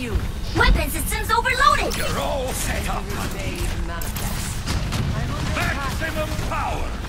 you. Weapon systems overloaded! You're all set up. Maximum Maximum power.